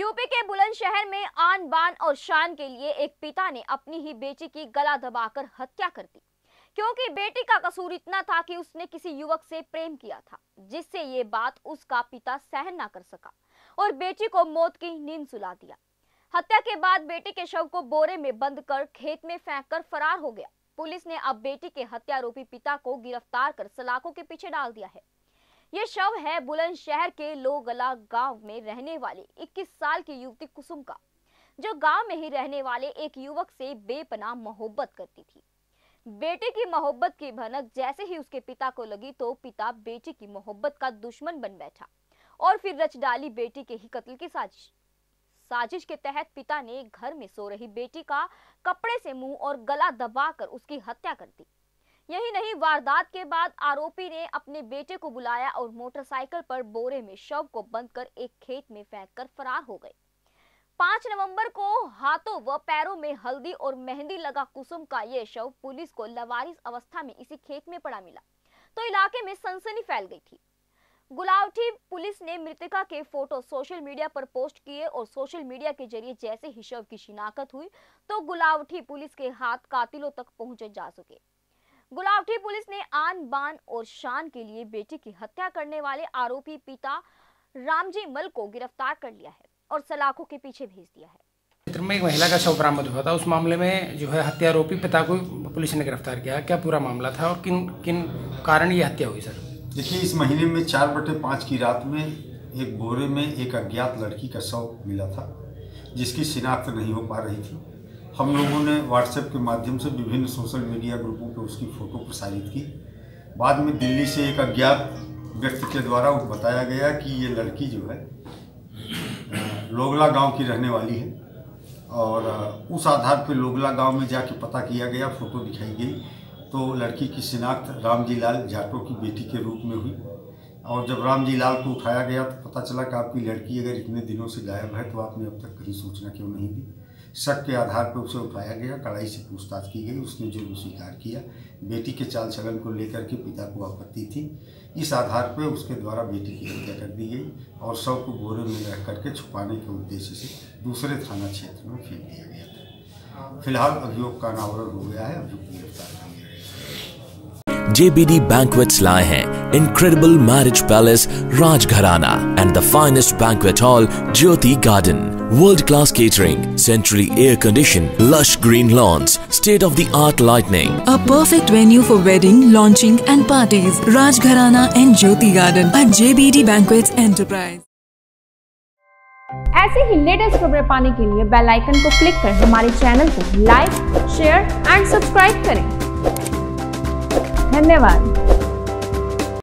UP के बुलंदशहर में आन बान और शान के लिए एक पिता ने अपनी ही बेटी की गला दबाकर हत्या कर दी, क्योंकि बेटी का कसूर इतना था कि उसने किसी युवक से प्रेम किया था, जिससे ये बात उसका पिता सहन ना कर सका और बेटी को मौत की नींद सुला दिया। हत्या के बाद बेटी के शव को बोरे में बंद कर खेत में फेंककर फरार हो गया। पुलिस ने अब बेटी के हत्यारोपी पिता को गिरफ्तार कर सलाखों के पीछे डाल दिया है। ये शव है बुलंदशहर के लोगला गांव में रहने वाली 21 साल की युवती कुसुम का, जो गांव में ही रहने वाले एक युवक से बेपनाह मोहब्बत करती थी। बेटे की मोहब्बत की भनक जैसे ही उसके पिता को लगी तो पिता बेटी की मोहब्बत का दुश्मन बन बैठा और फिर रच डाली बेटी के ही कत्ल की साजिश के तहत पिता ने घर में सो रही बेटी का कपड़े से मुंह और गला दबाकर उसकी हत्या कर दी। यही नहीं, वारदात के बाद आरोपी ने अपने बेटे को बुलाया और मोटरसाइकिल पर बोरे में शव को बंद कर एक खेत में फेंककर फरार हो गए। 5 नवंबर को हाथों व पैरों में हल्दी और मेहंदी लगा कुसुम का ये शव पुलिस को लवारिस अवस्था में इसी खेत में पड़ा मिला तो इलाके में सनसनी फैल गई थी। गुलावटी पुलिस ने मृतका के फोटो सोशल मीडिया पर पोस्ट किए और सोशल मीडिया के जरिए जैसे ही शव की शिनाख्त हुई तो गुलावटी पुलिस के हाथ कातिलों तक पहुंचे जा सके। गुलावटी पुलिस ने आन बान और शान के लिए बेटी की हत्या करने वाले आरोपी पिता रामजी मल को गिरफ्तार कर लिया है और सलाखों के पीछे भेज दिया है। क्षेत्र में एक महिला का शव बरामद हुआ था। उस मामले में जो है हत्यारोपी पिता को पुलिस ने गिरफ्तार किया। क्या पूरा मामला था और किन किन कारण ये हत्या हुई सर? देखिए, इस महीने में 4/5 की रात में एक बोरे में एक अज्ञात लड़की का शव मिला था, जिसकी शिनाख्त नहीं हो पा रही थी। हम लोगों ने व्हाट्सएप के माध्यम से विभिन्न सोशल मीडिया ग्रुपों पर उसकी फ़ोटो प्रसारित की। बाद में दिल्ली से एक अज्ञात व्यक्ति के द्वारा बताया गया कि ये लड़की जो है लोगला गांव की रहने वाली है और उस आधार पर लोगला गांव में जाके पता किया गया, फ़ोटो दिखाई गई तो लड़की की शिनाख्त रामजी लाल जाटो की बेटी के रूप में हुई। और जब रामजी लाल को उठाया गया तो पता चला कि आपकी लड़की अगर इतने दिनों से गायब है तो आपने अब तक कहीं सूचना क्यों नहीं दी। शक के आधार पर उसे उठाया गया, कड़ाई से पूछताछ की गई, उसने जुर्म स्वीकार किया। बेटी के चाल चलन को लेकर के पिता को आपत्ति थी, इस आधार पर उसके द्वारा बेटी की हत्या कर दी गई और शव को बोरे में रख करके छुपाने के उद्देश्य से दूसरे थाना क्षेत्र में फेंक दिया गया था। फिलहाल अभियोग का अनावरण हो गया है, अभियुक्त गिरफ्तार कर लिया गया। JBD Banquets लाए हैं incredible marriage palace Rajgharana and the finest banquet hall Jyoti Garden. World-class catering, centrally air-conditioned, lush green lawns, state-of-the-art lighting. A perfect venue for wedding, launching and parties. Rajgharana and Jyoti Garden at JBD Banquets Enterprise. ऐसे ही latest खबरें पाने के लिए bell icon को click कर हमारे channel को like, share and subscribe करें। धन्यवाद।